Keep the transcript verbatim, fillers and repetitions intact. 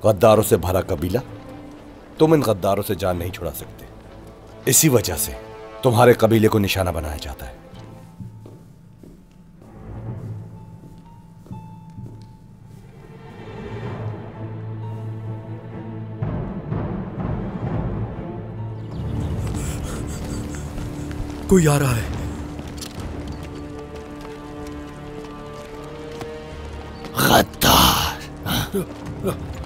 गद्दारों से भरा कबीला, तुम इन गद्दारों से जान नहीं छुड़ा सकते। इसी वजह से तुम्हारे कबीले को निशाना बनाया जाता है। कोई आ रहा है। गद्दार।